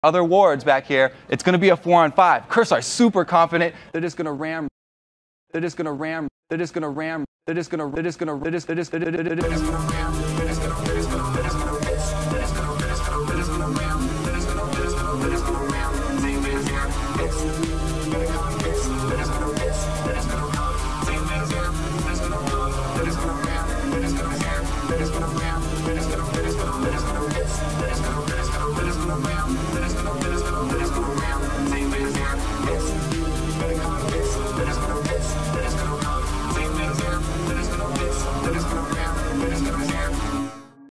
Other wards back here, it's going to be a 4-on-5. Curse are super confident. They're just going to ram. They're just going to ram. They're just going to ram. They're just going to. They're just going to. They're just going to. They're just going to. They're just going to.